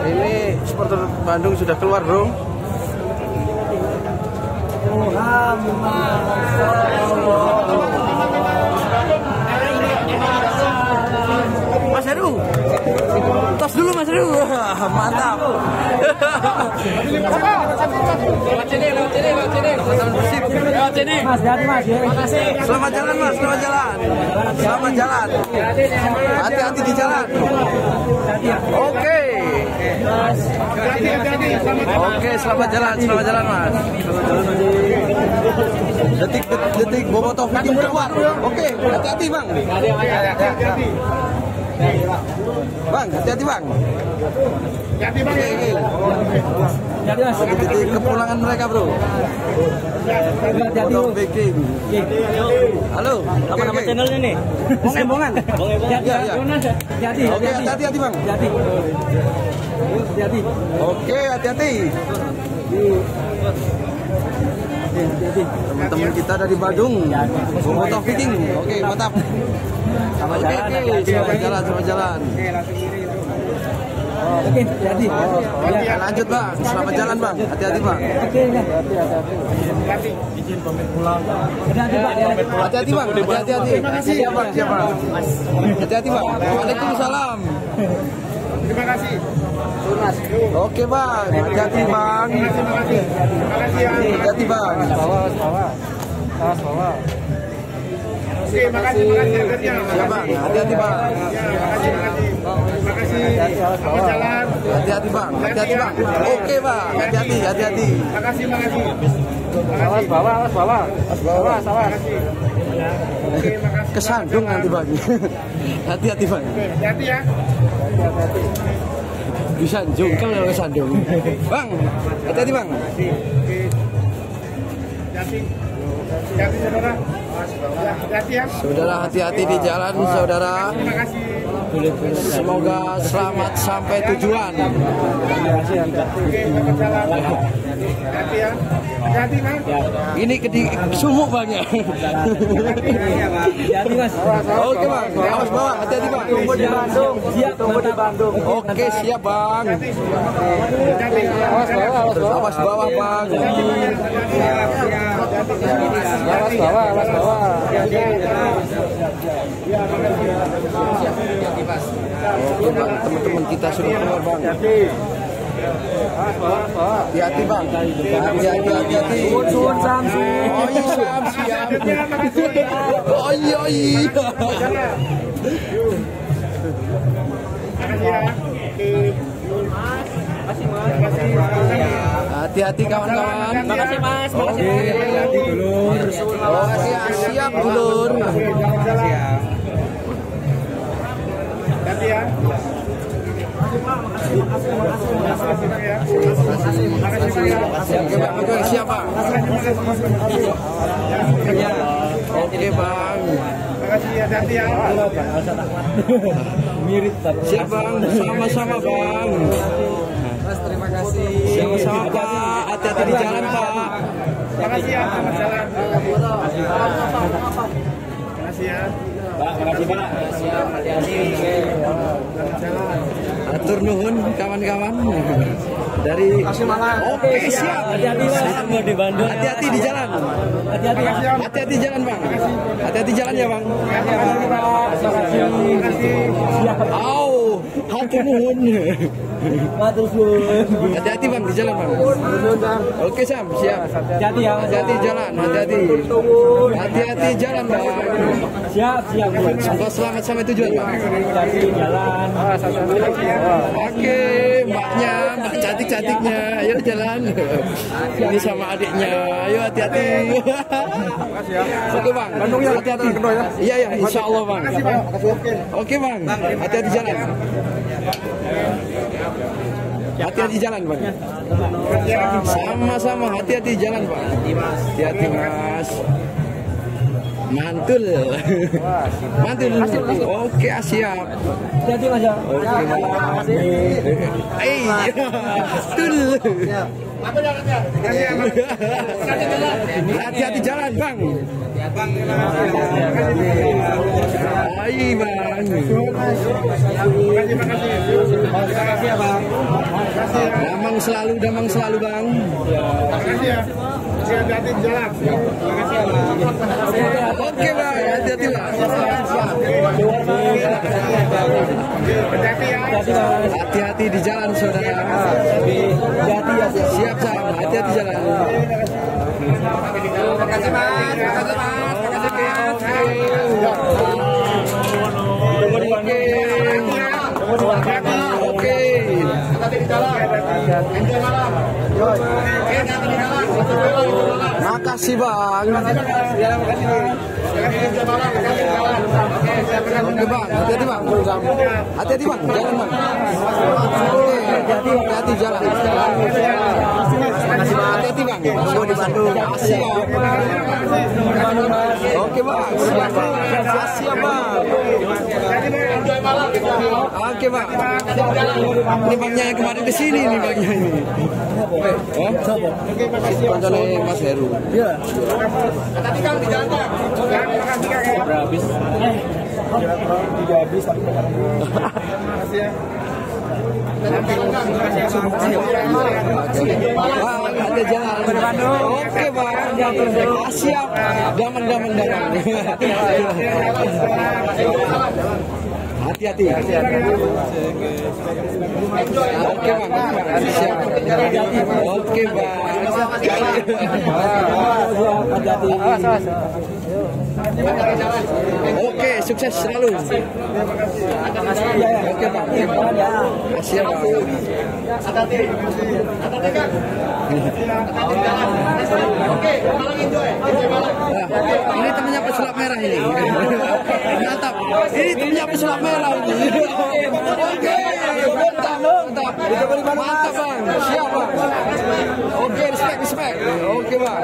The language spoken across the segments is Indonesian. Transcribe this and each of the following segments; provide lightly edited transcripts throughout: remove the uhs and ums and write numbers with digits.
Ini supporter Bandung sudah keluar, bro. Mas Heru, tos dulu Mas Heru, mantap. Selamat jalan Mas, selamat jalan. Selamat jalan. Hati-hati di jalan. Oke. Oke, selamat jalan Mas. Detik Bobotoh bikin keluar. Oke, hati-hati Bang. Bang, hati-hati Bang. Hati-hati Bang. Detik kepulangan mereka, bro. Bobotoh Baking. Halo, apa nama channelnya nih? Bongan. Iya. Oke, hati-hati Bang. Hati-hati. Oke, hati-hati. Teman-teman kita dari Badung, Bobotoh Baking. Oke, mantap. Selamat jalan. Oke, hati-hati. Lanjut Bang, selamat jalan Bang. Hati-hati Bang. Hati-hati. Izin pamit pulang. Hati-hati Bang. Hati-hati. Siapa? Hati-hati Bang. Waalaikumsalam. Terima kasih. Oke Bang, hati-hati Bang. Hati-hati Bang. Bawah. Oke, makasih. Siap Bang, hati-hati Bang. Makasih. Selamat jalan. Hati-hati Bang. Oke Bang, hati-hati. Makasih. Bawah. Oke, makasih. Kesandung nanti Bang. Hati-hati Bang. Hati-hati ya. Bisa jungkel kalau kesandung. Bang, hati-hati Bang. Hati-hati saudara. Hati-hati ya. Saudara, hati-hati di jalan saudara. Terima kasih. Semoga selamat sampai tujuan. Oke, selamat jalan. Hati ya. Hati Mas. Ini sumuk Bang ya. Hati-hati Mas. Oke Bang, awas bawah, hati-hati Bang. Tunggu di Bandung. Tunggu di Bandung. Oke, siap Bang. Hati. Awas bawah Bang. Awas bawah. Oke Bang, teman-teman kita sudah keluar Bang. Hati-hati Bang. Hati-hati. Suwun Samsu. Oh iya, siap. Oh iya. Hati-hati kawan-kawan. Makasih Mas. Oke. Siap dulur. Hati ya. Oke, siap Bang. Oke Bang. Makasih ya, hati ya. Mirip tapi. Siap Bang, sama-sama Bang. Mas, terima kasih. Sama-sama Pak, hati-hati di jalan Pak. Makasih ya, selamat jalan. Makasih ya. Pak, makasih Pak. Siap, hati-hati. Atur nuhun kawan-kawan dari Oke, siap. Hati-hati Mas. Mau di Bandung. Hati-hati di jalan. Hati-hati Mas. Hati-hati jalan Bang. Hati-hati jalan ya Bang. Hati-hati Pak. Terima kasih. Siap. Au, hatur nuhun. Matur suwun. Hati-hati Bang di jalan Bang. Oke Sam, siap. Hati-hati ya. Hati-hati jalan, hati-hati. Hati-hati jalan Bang. Siap. Semoga selamat sampai tujuan Bang. Hati-hati jalan. Oke, mbaknya, mbak cantik-cantiknya, ayo jalan. Ini sama adiknya, ayo hati-hati. Oke Bang, hati-hati. Iya, insya Allah Bang. Oke Bang, hati-hati jalan. Hati-hati jalan Bang. Sama-sama, hati-hati jalan Bang. Hati-hati Mas. Mantul. Oke, siap. Hati-hati Mas ya. Oke. Betul. Hati-hati jalan, Bang. Ayo, Bang. Damang selalu, Bang. Makasih ya. Hati-hati di jalan. Oke, Bang. Hati-hati, Bang. Hati-hati di jalan, saudara. Siap, Sam. Hati-hati jalan. Makasih, Mas. Makasih, Mas. Makasih, Mas. Oke. Makasih, Bang. Oke, Bang. Hati-hati, Bang. Hati-hati, Bang. Jalan, Bang. Hati-hati jalan. Hati-hati, Bang. Gua di Bandung. Siap. Oke, Bang. Siap, Bang. Siap, Bang. Oke, Bang. Ini Bangnya yang kemarin kesini nih, Bangnya ini. Konsolnya Mas Heru. Iya. Tadi Kang di jalan, Kang. Habis. Tidak habis. Makasih ya. Ada jalan. Oke, Bang. Siap. Daman. Hati-hati. Oke, Bang. Siap. Oke, Bang. Oke, sukses selalu. Oke, Bang. Siap, Bang. Ini temennya pesulap merah ini. Mantap. Ini temennya pesulap merah ini. Oke, mantap. Mantap, Bang. Siap, Bang. Oke, respect. Oke, Bang.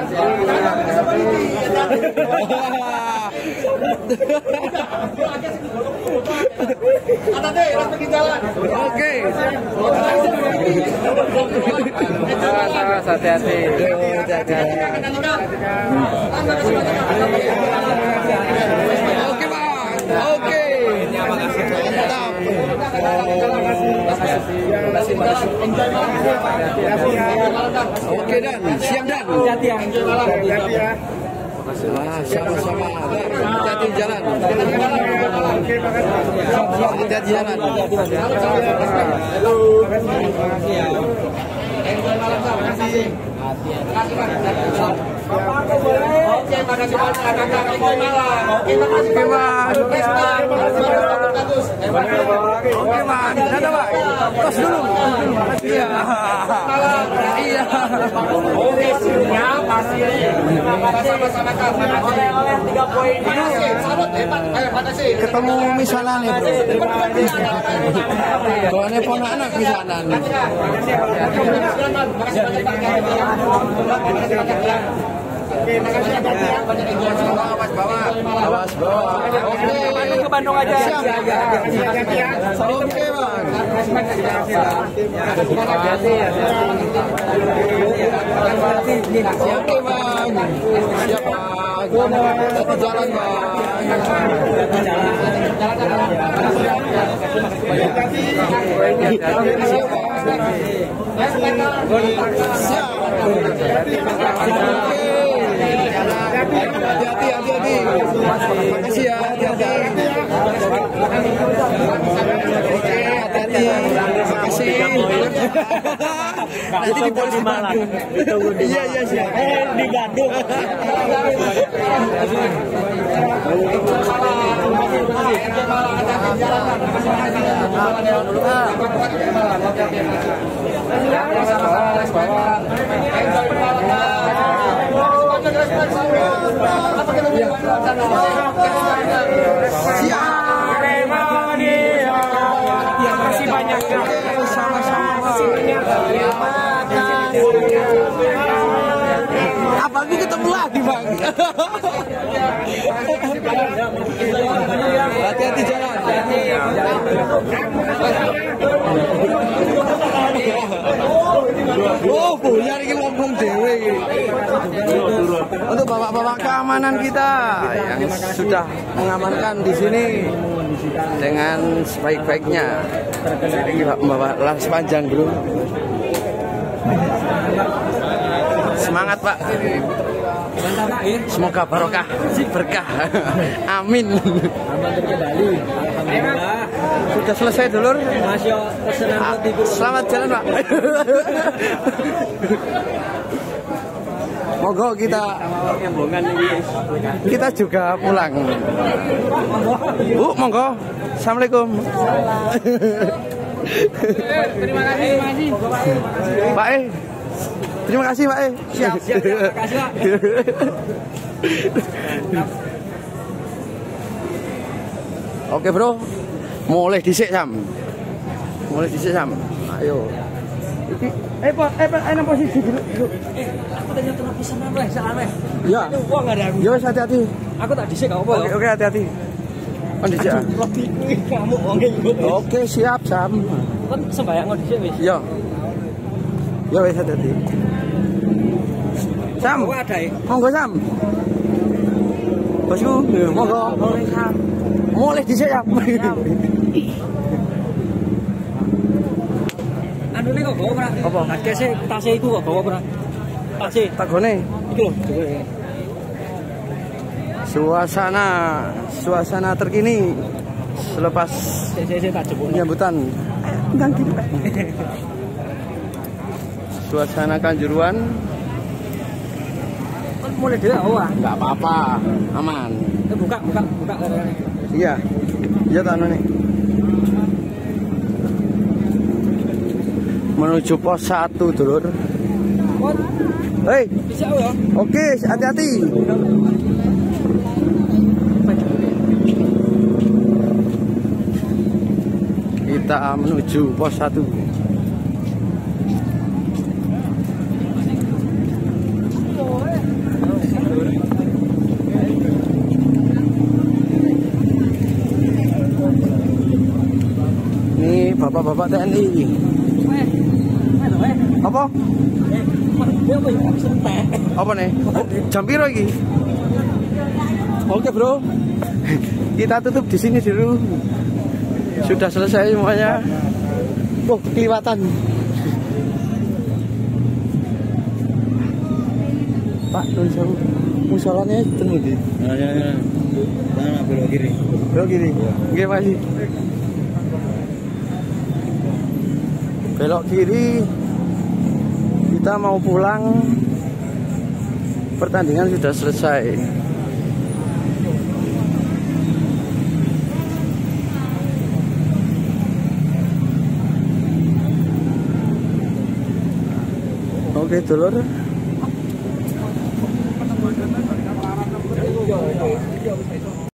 Oke. Hati-hati. Oke, Bang. Oke. Mantap. Oke, Dan. Siap, Dan. Hati-hati ya. Sama-sama. Hati-hati jalan. Hati-hati jalan. Oke, Bang. Dadah, Bang. Tos dulu. Iya. Oke, siap. Sama-sama. Oleh 3 poin. Ketemu misanan ya, Bro. Soalnya ponak anak misanan. Awas bawah. Oke, ke Bandung aja. Oke, Bang. Oke, Bang. Siap, Bang. Hati jalan, Bang. Siap. Hati-hati. Makasih ya, hati-hati. Oke, hati-hati. Makasih. Nanti di polisi Bandung. Iya, siap. Di Bandung. Makasih banyak. Apalagi ketemu lagi, Bang. Hati-hati jalan. Oh, punya pengamanan kita yang sudah mengamankan di sini dengan sebaik-baiknya. Ini Pak membawa las panjang, bro. Semangat, Pak. Semoga barokah, berkah. Amin. Aman terkendali. Alhamdulillah. Sudah selesai, dulur. Masya pesanan roti. Selamat jalan, Pak. Monggo kita juga pulang. Bu, monggo. Assalamualaikum. Terima kasih. Pak terima kasih, Pak Siap. Terima kasih, Pak. Oke, bro. Mulai dhisik, Sam. Ayo. Iki enak posisi dulu. Aku tanya tengah pesanan weh, salah. Ya. Wah, enggak ada aku. Yo, hati-hati. Aku tak dhisik apa? Oke, hati-hati. Kan dhisik. Roti kuwi kamu wonge iku. Oke, siap, Sam. Kan sembayang dhisik wis. Yo. Yo, wis hati-hati. Sam. Kok ada ya? Monggo, Sam. Bosku, monggo. Mulai dhisik, ya. Anu ini kok gawa ora? Apa? Tase iku kok gawa ora? Tase. Tak gone. Iki lho. Suasana terkini selepas Tak jebuk. penyambutan suasana Kanjuruan. Kan mulai dhewe ora? Enggak apa-apa, aman. Buka. Iya tak nih. Menuju pos 1, dulur. Hei, Bisa ya? oke, hati-hati. Kita menuju pos 1. Ini bapak-bapak TNI. Apa? Apa nih? Jam piro iki? Oke, bro. Kita tutup di sini dulu. Sudah selesai semuanya. Oh, kelihatan. Pak, musolanya temu di. Mana belok kiri? Belok kiri. Nggih, masih. Belok kiri. Kita mau pulang. Pertandingan sudah selesai. Oke, dulur.